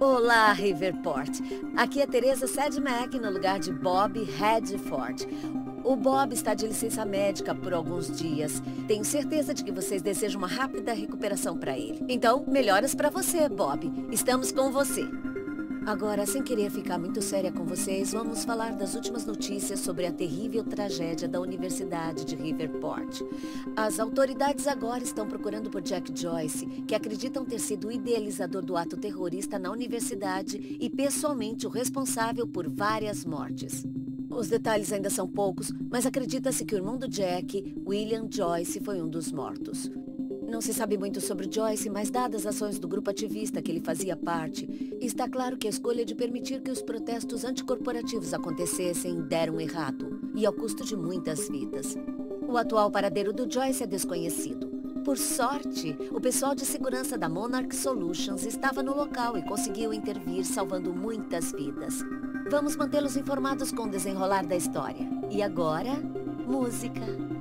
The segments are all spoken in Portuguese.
Olá, Riverport. Aqui é Teresa Sedmack no lugar de Bob Redford. O Bob está de licença médica por alguns dias. Tenho certeza de que vocês desejam uma rápida recuperação para ele. Então, melhoras para você, Bob. Estamos com você. Agora, sem querer ficar muito séria com vocês, vamos falar das últimas notícias sobre a terrível tragédia da Universidade de Riverport. As autoridades agora estão procurando por Jack Joyce, que acreditam ter sido o idealizador do ato terrorista na universidade e pessoalmente o responsável por várias mortes. Os detalhes ainda são poucos, mas acredita-se que o irmão do Jack, William Joyce, foi um dos mortos. Não se sabe muito sobre Joyce, mas dadas as ações do grupo ativista que ele fazia parte, está claro que a escolha de permitir que os protestos anticorporativos acontecessem deram errado, e ao custo de muitas vidas. O atual paradeiro do Joyce é desconhecido. Por sorte, o pessoal de segurança da Monarch Solutions estava no local e conseguiu intervir, salvando muitas vidas. Vamos mantê-los informados com o desenrolar da história. E agora, música.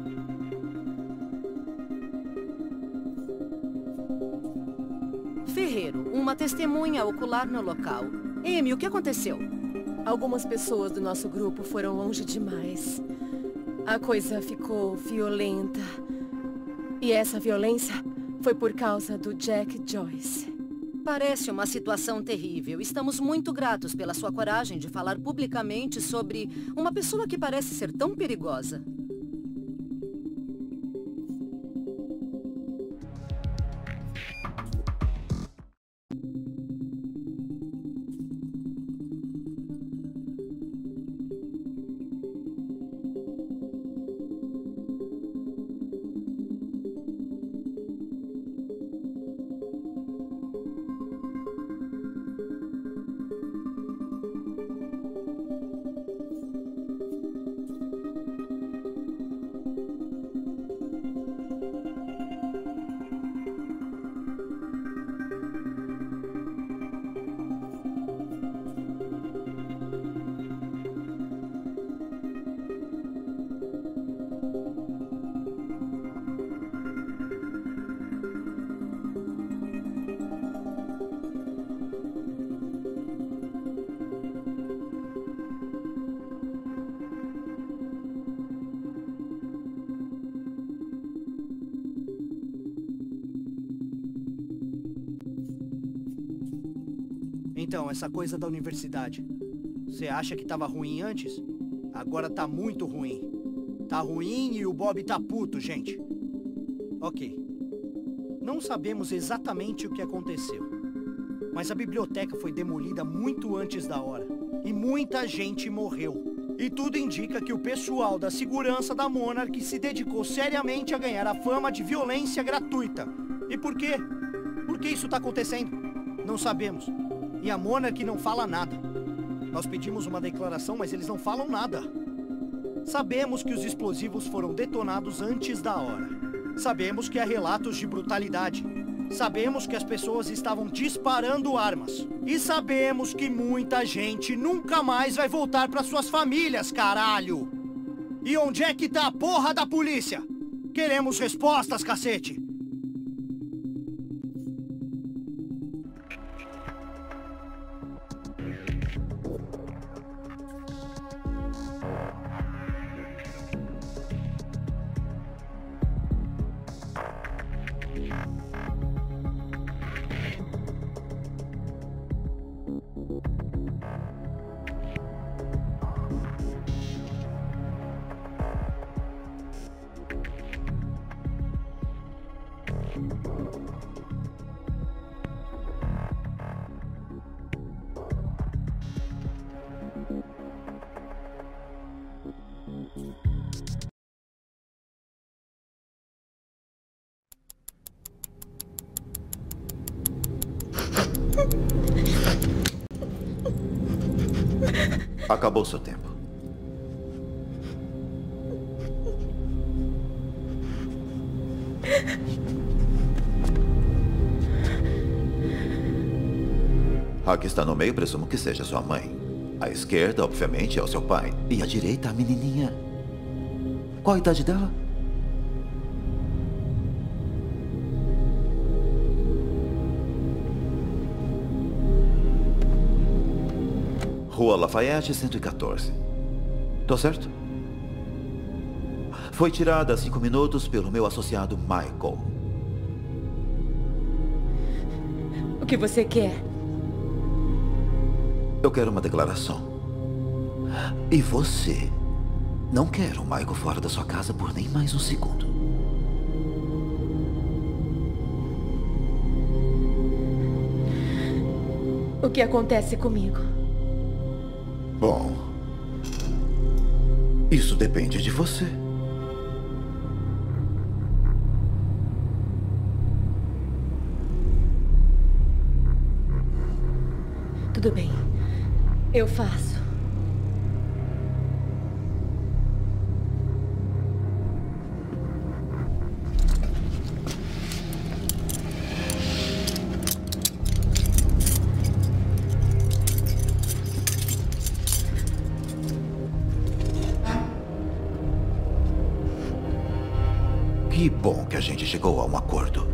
Ferreiro, uma testemunha ocular no local. Amy, o que aconteceu? Algumas pessoas do nosso grupo foram longe demais. A coisa ficou violenta. E essa violência foi por causa do Jack Joyce. Parece uma situação terrível. Estamos muito gratos pela sua coragem de falar publicamente sobre uma pessoa que parece ser tão perigosa. Então, essa coisa da universidade, você acha que tava ruim antes? Agora tá muito ruim. Tá ruim e o Bob tá puto, gente. Ok. Não sabemos exatamente o que aconteceu. Mas a biblioteca foi demolida muito antes da hora. E muita gente morreu. E tudo indica que o pessoal da segurança da Monarch se dedicou seriamente a ganhar a fama de violência gratuita. E por quê? Por que isso tá acontecendo? Não sabemos. E a Monarch não fala nada. Nós pedimos uma declaração, mas eles não falam nada. Sabemos que os explosivos foram detonados antes da hora. Sabemos que há relatos de brutalidade. Sabemos que as pessoas estavam disparando armas. E sabemos que muita gente nunca mais vai voltar para suas famílias, caralho! E onde é que tá a porra da polícia? Queremos respostas, cacete! Acabou seu tempo. A que está no meio, presumo que seja sua mãe. A esquerda, obviamente, é o seu pai. E a direita, a menininha. Qual a idade dela? Rua Lafayette, 114. Tô certo? Foi tirada há 5 minutos pelo meu associado Michael. O que você quer? Eu quero uma declaração. E você não quer o Michael fora da sua casa por nem mais um segundo. O que acontece comigo? Bom, isso depende de você. Tudo bem. Eu faço. Que bom que a gente chegou a um acordo.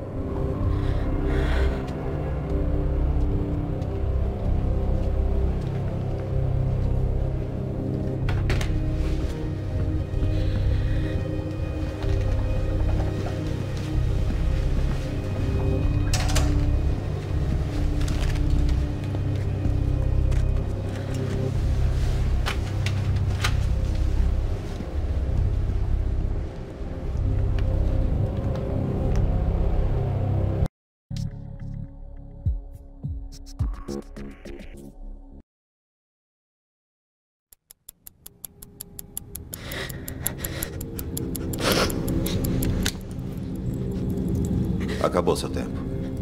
Acabou seu tempo.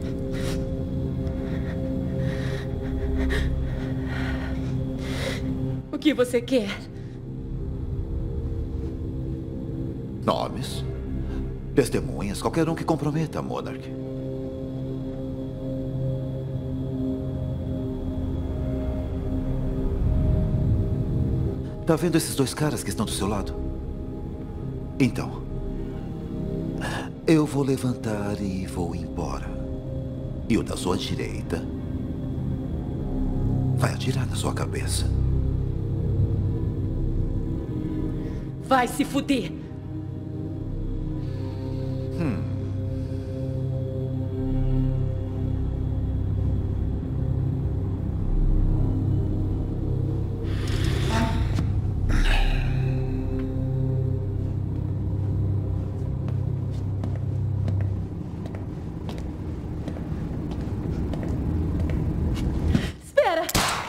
O que você quer? Nomes, testemunhas, qualquer um que comprometa a Monarch. Tá vendo esses 2 caras que estão do seu lado? Então, eu vou levantar e vou embora. E o da sua direita vai atirar na sua cabeça. Vai se fuder! Espera!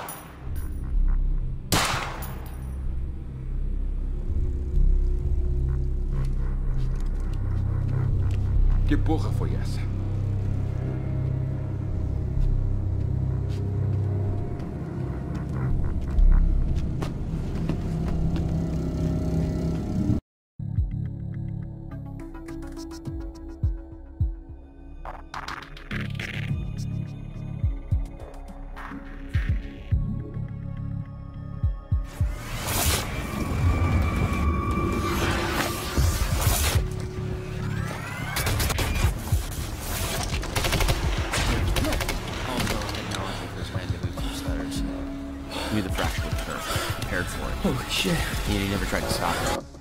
Que porra foi essa? Knew the fracture would occur. Prepared for it. Holy shit. He never tried to stop it.